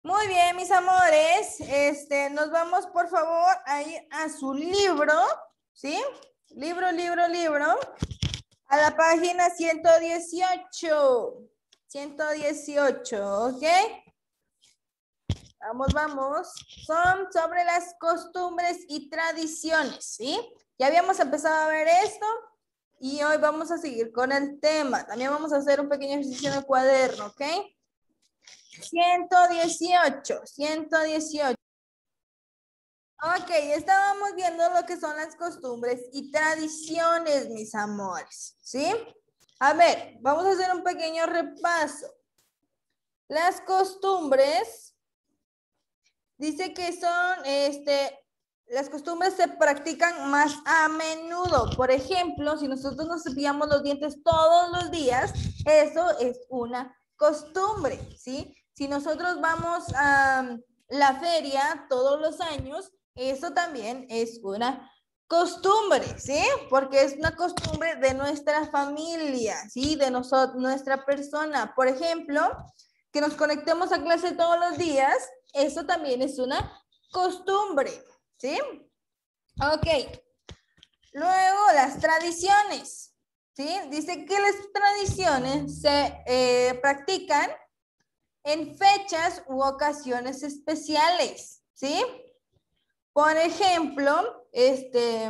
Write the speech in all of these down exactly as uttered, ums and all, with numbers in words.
Muy bien, mis amores. Este, nos vamos, por favor, a ir a su libro, ¿sí? Libro, libro, libro. A la página ciento dieciocho. ciento dieciocho, ¿ok? Vamos, vamos. Son sobre las costumbres y tradiciones, ¿sí? Ya habíamos empezado a ver esto y hoy vamos a seguir con el tema. También vamos a hacer un pequeño ejercicio en el cuaderno, ¿ok? ciento dieciocho, ciento dieciocho. Ok, estábamos viendo lo que son las costumbres y tradiciones, mis amores, ¿sí? A ver, vamos a hacer un pequeño repaso. Las costumbres, dice que son, este, las costumbres se practican más a menudo. Por ejemplo, si nosotros nos cepillamos los dientes todos los días, eso es una costumbre, ¿sí? Si nosotros vamos a la feria todos los años, eso también es una costumbre, ¿sí? Porque es una costumbre de nuestra familia, ¿sí? De nosotros, nuestra persona. Por ejemplo, que nos conectemos a clase todos los días, eso también es una costumbre, ¿sí? Ok. Luego, las tradiciones, ¿sí? Dice que las tradiciones se eh, practican en fechas u ocasiones especiales, ¿sí? Por ejemplo, este,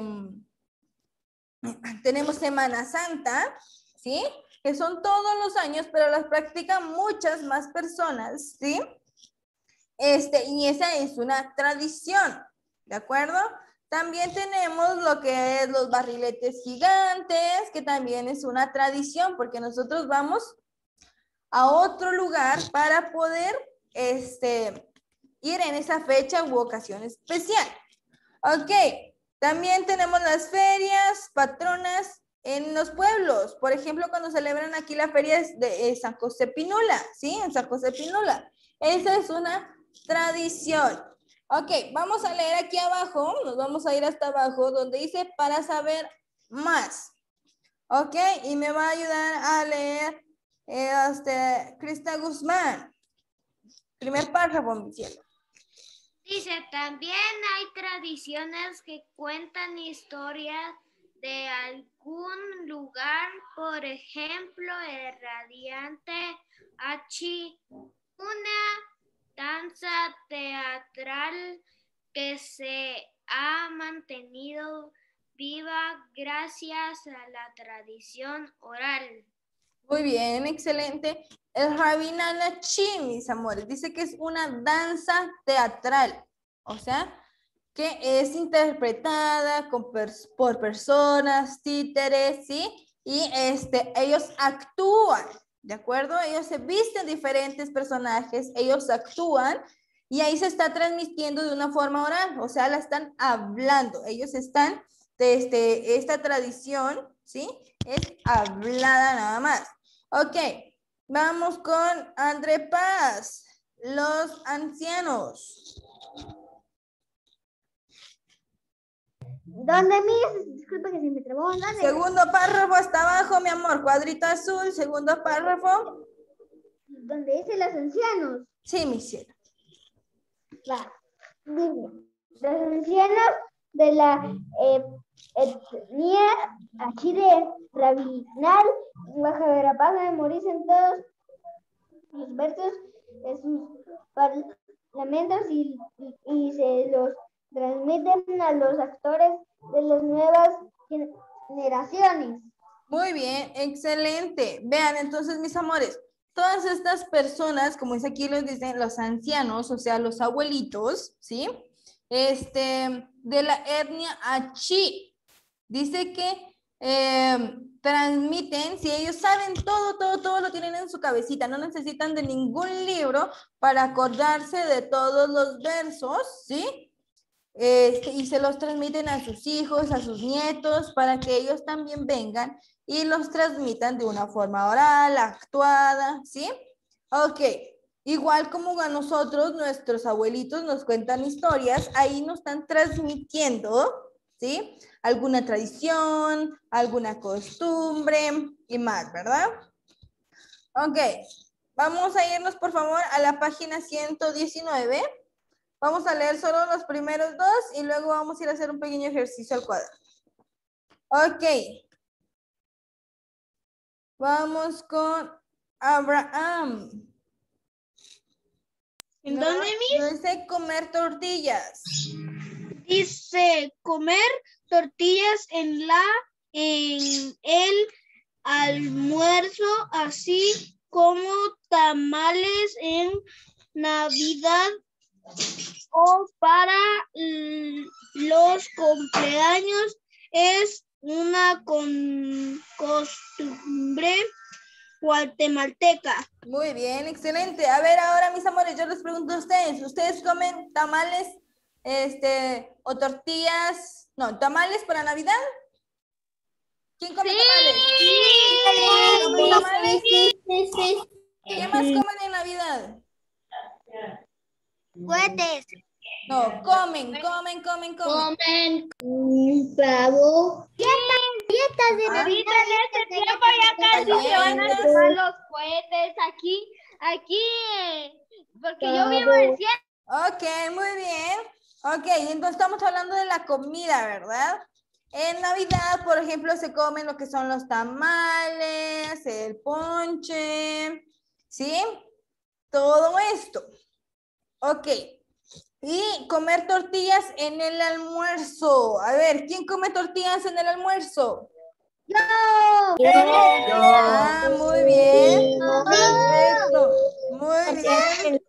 tenemos Semana Santa, ¿sí? Que son todos los años, pero las practican muchas más personas, ¿sí? Este, y esa es una tradición, ¿de acuerdo? También tenemos lo que es los barriletes gigantes, que también es una tradición, porque nosotros vamos a otro lugar para poder este, ir en esa fecha u ocasión especial. Ok, también tenemos las ferias patronas en los pueblos. Por ejemplo, cuando celebran aquí la feria de San José Pinula, ¿sí? En San José Pinula. Esa es una tradición. Ok, vamos a leer aquí abajo, nos vamos a ir hasta abajo, donde dice para saber más. Ok, y me va a ayudar a leer eh, este, Crista Guzmán. Primer párrafo, mi cielo. Dice, también hay tradiciones que cuentan historias de algún lugar, por ejemplo, el radiante Hachi, una danza teatral que se ha mantenido viva gracias a la tradición oral. Muy bien, excelente. El Rabinalachi, mis amores, dice que es una danza teatral, o sea, que es interpretada con pers por personas, títeres, ¿sí? Y este, ellos actúan, ¿de acuerdo? Ellos se visten diferentes personajes, ellos actúan y ahí se está transmitiendo de una forma oral, o sea, la están hablando, ellos están, de este, esta tradición, ¿sí? Es hablada nada más. Ok, vamos con André Paz, los ancianos. ¿Dónde, mis? Disculpa que se me trabó. ¿Dónde? Segundo párrafo hasta abajo, mi amor, cuadrito azul, segundo párrafo. ¿Dónde dice los ancianos? Sí, mi cielo. Va. Dice, los ancianos de la eh, etnia aquí de Rabinal, Baja Verapaz, memorizan todos los versos de sus parlamentos y, y, y se los transmiten a los actores de las nuevas generaciones. Muy bien, excelente. Vean, entonces, mis amores, todas estas personas, como es aquí los dicen, los ancianos, o sea, los abuelitos, ¿sí? Este, de la etnia Achi, dice que eh, transmiten, si ellos saben todo, todo, todo lo tienen en su cabecita, no necesitan de ningún libro para acordarse de todos los versos, ¿sí? Este, y se los transmiten a sus hijos, a sus nietos, para que ellos también vengan y los transmitan de una forma oral, actuada, ¿sí? Ok, igual como a nosotros, nuestros abuelitos nos cuentan historias, ahí nos están transmitiendo, ¿sí? Alguna tradición, alguna costumbre y más, ¿verdad? Ok, Vamos a irnos, por favor, a la página ciento diecinueve. Vamos a leer solo los primeros dos y luego vamos a ir a hacer un pequeño ejercicio al cuaderno. Ok. Vamos con Abraham. ¿En No, dónde, Miss? no dice comer tortillas. Dice comer tortillas en la en el almuerzo, así como tamales en Navidad o para l- los cumpleaños. Es una con- costumbre guatemalteca. Muy bien, excelente. A ver, ahora, mis amores, yo les pregunto a ustedes. ¿Ustedes comen tamales este, o tortillas? No, tamales para Navidad. ¿Quién come tamales? ¿Comen tamales? ¿Qué más comen en Navidad? Cohetes. No, comen, comen, comen, comen. Comen un pavo. Galletas de Ah. Navidad. En este tiempo ya casi se van a Galletas. quemar los cohetes aquí, aquí, eh, porque yo vivo en el cielo. Ok, muy bien. Ok, entonces estamos hablando de la comida, ¿verdad? En Navidad, por ejemplo, se comen lo que son los tamales, el ponche, ¿sí? Todo esto. Ok. Y comer tortillas en el almuerzo. A ver, ¿quién come tortillas en el almuerzo? Ah, muy bien. Perfecto. Muy bien.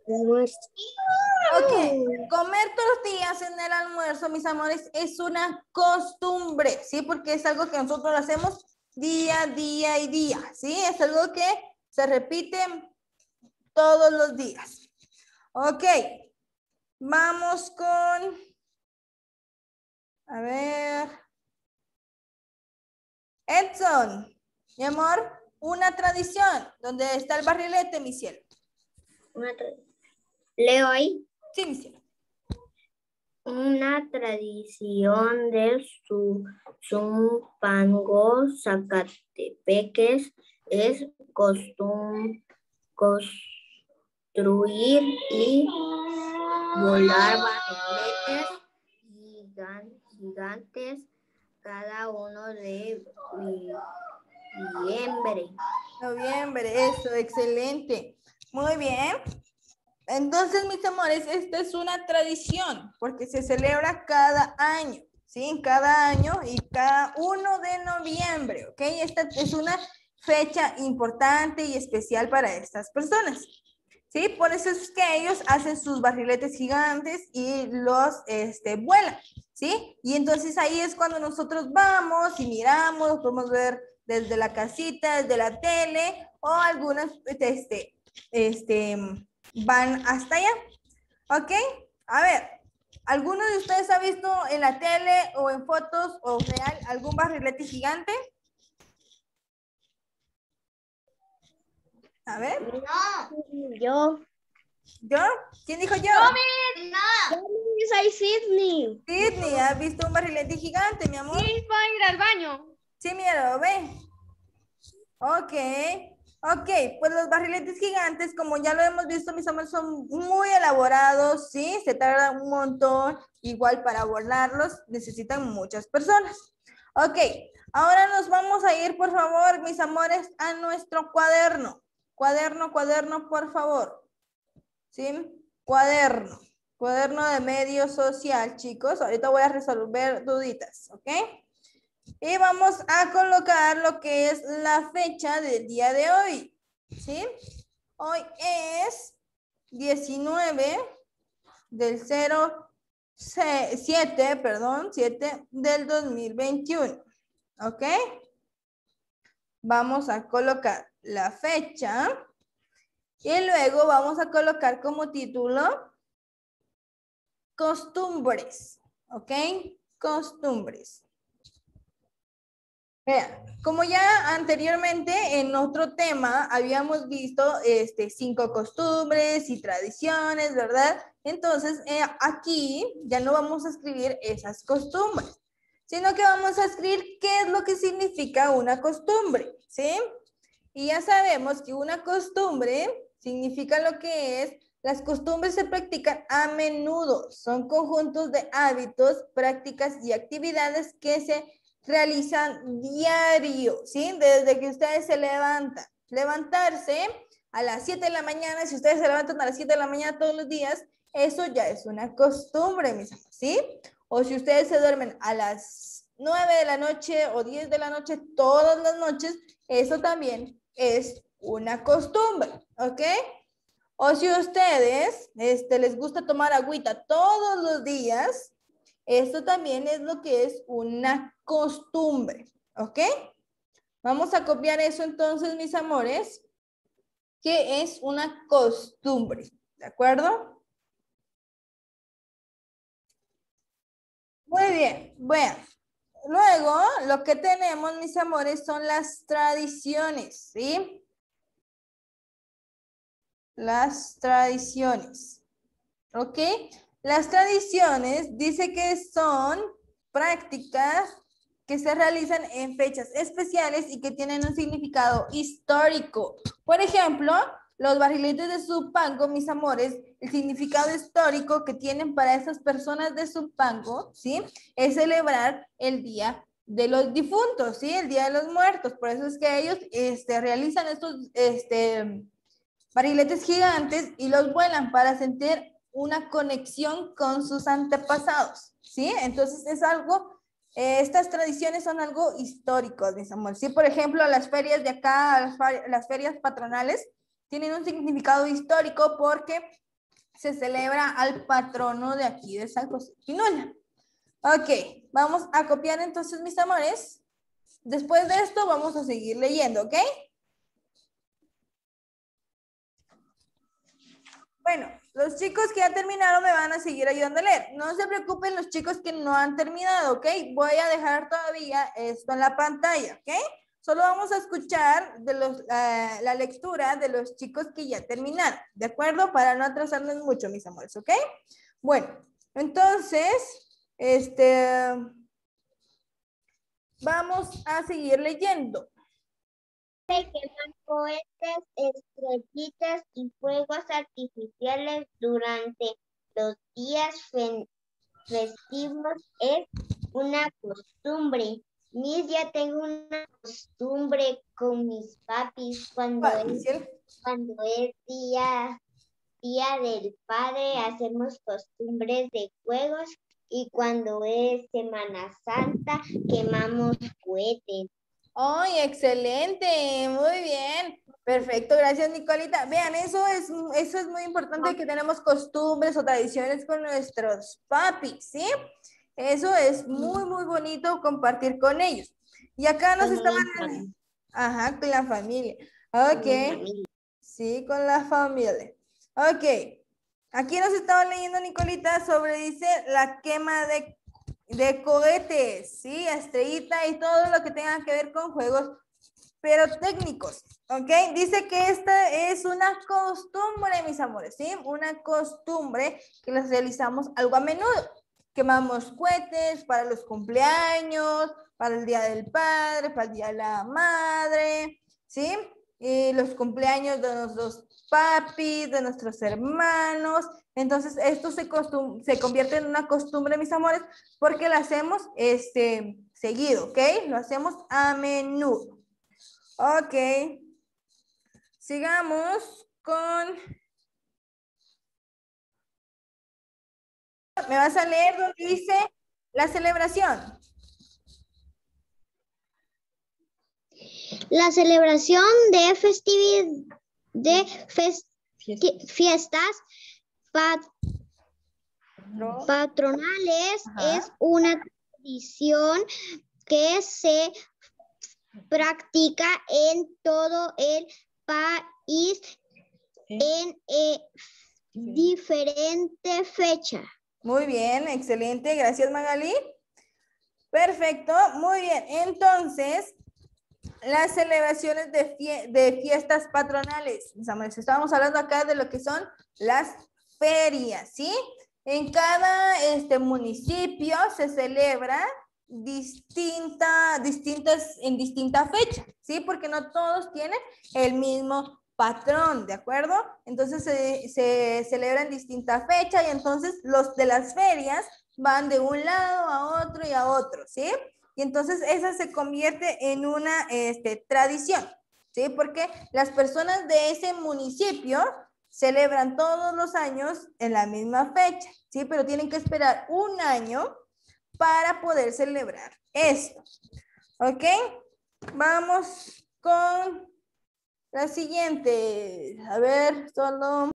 Ok, comer tortillas en el almuerzo, mis amores, es una costumbre, ¿sí? Porque es algo que nosotros hacemos día, día y día, ¿sí? Es algo que se repite todos los días. Ok, vamos con, a ver, Edson, mi amor, una tradición. ¿Dónde está el barrilete, mi cielo? Leo ahí. Sí, mi cielo. Una tradición de su Zumpango, Zacatepeques, es costum, construir y volar barriletes gigan- gigantes cada uno de noviembre. Noviembre, eso, excelente. Muy bien. Entonces, mis amores, esta es una tradición porque se celebra cada año, ¿sí? Cada año y cada uno de noviembre, ¿ok? Esta es una fecha importante y especial para estas personas, ¿sí? Por eso es que ellos hacen sus barriletes gigantes y los este, vuelan, ¿sí? Y entonces ahí es cuando nosotros vamos y miramos, podemos ver desde la casita, desde la tele o algunas, este, este, van hasta allá, ¿ok? A ver, ¿alguno de ustedes ha visto en la tele o en fotos o real algún barrilete gigante? A ver. No. Yo. ¿Yo? ¿Quién dijo yo? No. Soy Sydney. Sidney, ¿has visto un barrilete gigante, mi amor? Sí, voy a ir al baño. Sí, mira, ve. Ok, ok, pues los barriletes gigantes, como ya lo hemos visto, mis amores, son muy elaborados, ¿sí? Se tarda un montón, igual para volarlos necesitan muchas personas. Ok, ahora nos vamos a ir, por favor, mis amores, a nuestro cuaderno. Cuaderno, cuaderno, por favor. ¿Sí? Cuaderno. Cuaderno de medio social, chicos. Ahorita voy a resolver duditas, ¿ok? Y vamos a colocar lo que es la fecha del día de hoy, ¿sí? Hoy es diecinueve del cero siete, perdón, siete del dos mil veintiuno, ¿ok? Vamos a colocar la fecha y luego vamos a colocar como título costumbres, ¿ok? Costumbres. Vean, como ya anteriormente en otro tema habíamos visto este, cinco costumbres y tradiciones, ¿verdad? Entonces eh, aquí ya no vamos a escribir esas costumbres, sino que vamos a escribir qué es lo que significa una costumbre, ¿sí? Y ya sabemos que una costumbre significa lo que es, las costumbres se practican a menudo, son conjuntos de hábitos, prácticas y actividades que se realizan diario, ¿sí? Desde que ustedes se levantan. Levantarse a las siete de la mañana, si ustedes se levantan a las siete de la mañana todos los días, eso ya es una costumbre, mis amigos, ¿sí? O si ustedes se duermen a las nueve de la noche o diez de la noche todas las noches, eso también es una costumbre, ¿ok? O si ustedes este, les gusta tomar agüita todos los días, esto también es lo que es una costumbre, ¿ok? Vamos a copiar eso entonces, mis amores, que es una costumbre, ¿de acuerdo? Muy bien, bueno. Luego, lo que tenemos, mis amores, son las tradiciones, ¿sí? Las tradiciones, ¿ok? Las tradiciones dice que son prácticas que se realizan en fechas especiales y que tienen un significado histórico. Por ejemplo, los barriletes de Zumpango, mis amores, el significado histórico que tienen para esas personas de Zumpango, ¿sí? Es celebrar el Día de los Difuntos, ¿sí? El Día de los Muertos. Por eso es que ellos este, realizan estos este, barriletes gigantes y los vuelan para sentir una conexión con sus antepasados, ¿sí? Entonces es algo, eh, estas tradiciones son algo histórico, mis amores, ¿sí? Por ejemplo, las ferias de acá, las, las ferias patronales, tienen un significado histórico porque se celebra al patrono de aquí de San José Pinula. Ok, vamos a copiar entonces, mis amores. Después de esto vamos a seguir leyendo, ¿ok? Bueno, los chicos que ya terminaron me van a seguir ayudando a leer. No se preocupen los chicos que no han terminado, ¿ok? Voy a dejar todavía esto en la pantalla, ¿ok? Solo vamos a escuchar de los, uh, la lectura de los chicos que ya terminaron, ¿de acuerdo? Para no atrasarnos mucho, mis amores, ¿ok? Bueno, entonces, este, vamos a seguir leyendo. Se queman cohetes, estrellitas y fuegos artificiales durante los días festivos es una costumbre. Mis, ya tengo una costumbre con mis papis cuando es, cuando es día, día del padre, hacemos costumbres de juegos y cuando es Semana Santa quemamos cohetes. ¡Ay, excelente! Muy bien. Perfecto, gracias, Nicolita. Vean, eso es, eso es muy importante, que tenemos costumbres o tradiciones con nuestros papis, ¿sí? Eso es muy, muy bonito compartir con ellos. Y acá nos estaban... Ajá, con la familia. Ok. Sí, con la familia. Ok. Aquí nos estaban leyendo, Nicolita, sobre, dice, la quema de, de cohetes, ¿sí? Estrellita y todo lo que tenga que ver con juegos pirotécnicos, ¿ok? Dice que esta es una costumbre, mis amores, ¿sí? Una costumbre que las realizamos algo a menudo. Quemamos cohetes para los cumpleaños, para el Día del Padre, para el Día de la Madre, ¿sí? Y los cumpleaños de nuestros papis, de nuestros hermanos. Entonces, esto se, se convierte en una costumbre, mis amores, porque lo hacemos este, seguido, ¿ok? Lo hacemos a menudo. Ok. Sigamos con... ¿Me vas a leer donde dice la celebración? La celebración de festividad, de fest, fiestas pat, patronales. Ajá. Es una tradición que se practica en todo el país en eh, diferentes fechas. Muy bien, excelente. Gracias, Magali. Perfecto, muy bien. Entonces, las celebraciones de, fie de fiestas patronales. Mis amores, estábamos hablando acá de lo que son las ferias, ¿sí? En cada este, municipio se celebra distinta, distintas, en distinta fecha, ¿sí? Porque no todos tienen el mismo patrón, ¿de acuerdo? Entonces se, se celebra en distintas fechas y entonces los de las ferias van de un lado a otro y a otro, ¿sí? Y entonces esa se convierte en una este, tradición, ¿sí? Porque las personas de ese municipio celebran todos los años en la misma fecha, ¿sí? Pero tienen que esperar un año para poder celebrar esto, ¿ok? Vamos con la siguiente. A ver, solo...